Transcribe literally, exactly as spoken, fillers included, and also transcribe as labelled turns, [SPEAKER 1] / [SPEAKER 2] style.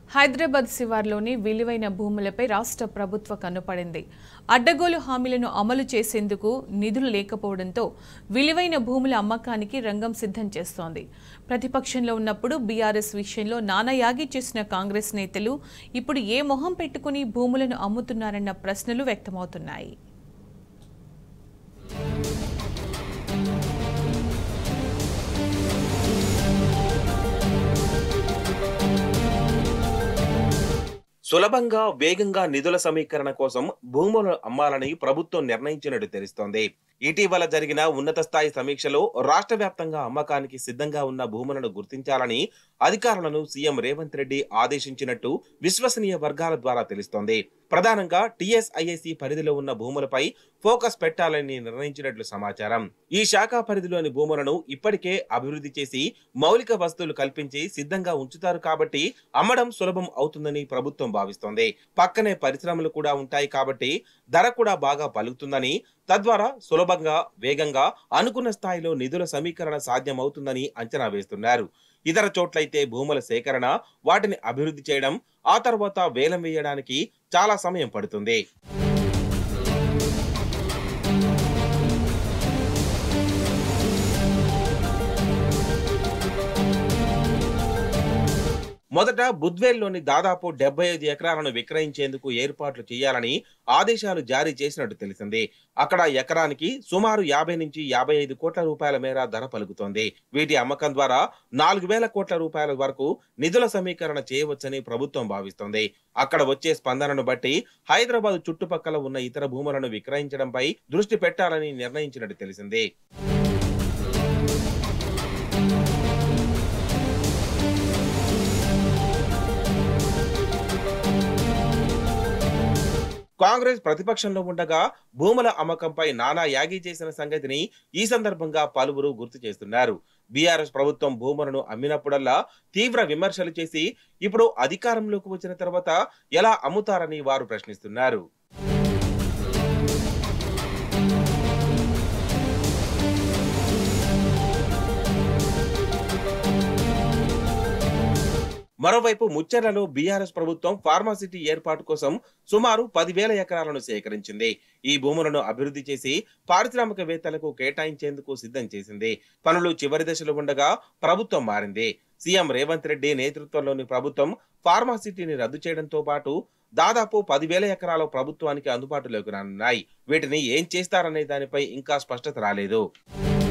[SPEAKER 1] హైదరాబాద్ శివార్లోని విలువైన భూములపై రాష్ట్ర ప్రభుత్వ కన్నుపడింది. అడ్డగోలు హామీలను అమలు చేసేందుకు నిధులు లేకపోవడంతో విలువైన భూముల అమ్మకానికి రంగం సిద్ధం చేస్తోంది. ప్రతిపక్షంలో ఉన్నప్పుడు బీఆర్ఎస్ విషయంలో నానాయాగి చేసిన కాంగ్రెస్ నేతలు ఇప్పుడు ఏ మొహం పెట్టుకుని భూములను అమ్ముతున్నారన్న ప్రశ్నలు వ్యక్తమవుతున్నాయి.
[SPEAKER 2] సులభంగా వేగంగా నిధుల సమీకరణ కోసం భూములను అమ్మాలని ప్రభుత్వం నిర్ణయించినట్టు తెలుస్తోంది. ఇటీవల జరిగిన ఉన్నత స్థాయి సమీక్షలో రాష్ట్ర వ్యాప్తంగా అమ్మకానికి సిద్ధంగా ఉన్న భూములను గుర్తించాలని అధికారులను సీఎం రేవంత్ రెడ్డి ఆదేశించినట్టు విశ్వసనీయ వర్గాల ద్వారా తెలుస్తోంది. ప్రధానంగా టీఎస్ఐఐసి పరిధిలో ఉన్న భూములపై ఫోకస్ పెట్టాలని నిర్ణయించినట్లు సమాచారం. ఈ శాఖ పరిధిలోని భూములను ఇప్పటికే అభివృద్ధి చేసి మౌలిక వసతులు కల్పించి సిద్ధంగా ఉంచుతారు కాబట్టి అమ్మడం సులభం అవుతుందని ప్రభుత్వం భావిస్తోంది. పక్కనే పరిశ్రమలు కూడా ఉంటాయి కాబట్టి ధర కూడా బాగా పలుకుతుందని, తద్వారా సులభంగా వేగంగా అనుకున్న స్థాయిలో నిధుల సమీకరణ సాధ్యమవుతుందని అంచనా వేస్తున్నారు. ఇతర చోట్లయితే భూముల సేకరణ, వాటిని అభివృద్ధి చేయడం, ఆ తర్వాత వేలం వేయడానికి చాలా సమయం పడుతుంది. మొదట బుద్వేల్లోని దాదాపు డెబ్బై ఐదు ఎకరాలను విక్రయించేందుకు ఏర్పాట్లు చేయాలని ఆదేశాలు జారీ చేసినట్టు తెలిసింది. అక్కడ ఎకరానికి సుమారు యాభై నుంచి యాభై ఐదు కోట్ల రూపాయల మేర ధర పలుకుతోంది. వీటి అమ్మకం ద్వారా నాలుగు వేల కోట్ల రూపాయల వరకు నిధుల సమీకరణ చేయవచ్చని ప్రభుత్వం భావిస్తోంది. అక్కడ వచ్చే స్పందనను బట్టి హైదరాబాద్ చుట్టుపక్కల ఉన్న ఇతర భూములను విక్రయించడంపై దృష్టి పెట్టాలని నిర్ణయించినట్టు తెలిసింది. కాంగ్రెస్ ప్రతిపక్షంలో ఉండగా భూముల అమ్మకంపై నానా యాగి చేసిన సంగతిని ఈ సందర్భంగా పలువురు గుర్తు చేస్తున్నారు. బీఆర్ఎస్ ప్రభుత్వం భూములను అమ్మినప్పుడల్లా తీవ్ర విమర్శలు చేసి ఇప్పుడు అధికారంలోకి వచ్చిన తర్వాత ఎలా అమ్ముతారని వారు ప్రశ్నిస్తున్నారు. మరోవైపు ముచ్చెర్లలో బీఆర్ఎస్ ప్రభుత్వం ఫార్మాసిటీ ఏర్పాటు కోసం సుమారు పదివేల ఎకరాలను సేకరించింది. ఈ భూములను అభివృద్ధి చేసి పారిశ్రామికవేత్తలకు కేటాయించేందుకు సిద్ధం చేసింది. పనులు చివరి దశలో ఉండగా ప్రభుత్వం మారింది. సీఎం రేవంత్ రెడ్డి నేతృత్వంలోని ప్రభుత్వం ఫార్మాసిటీని రద్దు చేయడంతో పాటు దాదాపు పదివేల ఎకరాలు ప్రభుత్వానికి అందుబాటులోకి రానున్నాయి. వీటిని ఏం చేస్తారనే దానిపై ఇంకా స్పష్టత రాలేదు.